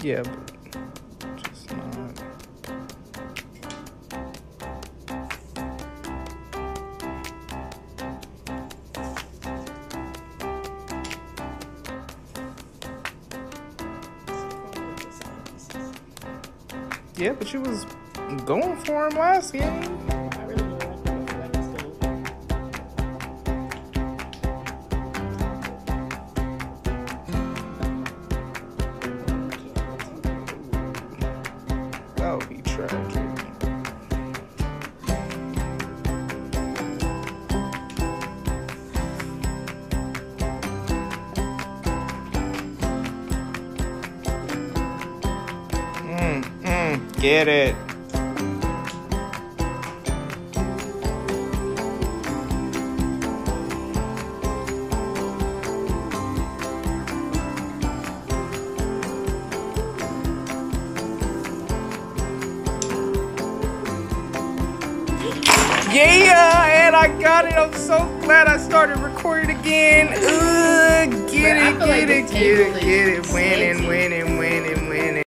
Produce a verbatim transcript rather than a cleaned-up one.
Yeah, but just not. Yeah, but you was going for him last game. I really don't like like this game. That would be tragic. Mm, mm, get it. Yeah, and I got it. I'm so glad I started recording again. Ugh, get it, get it, get it, get it. Winning, winning, winning, winning.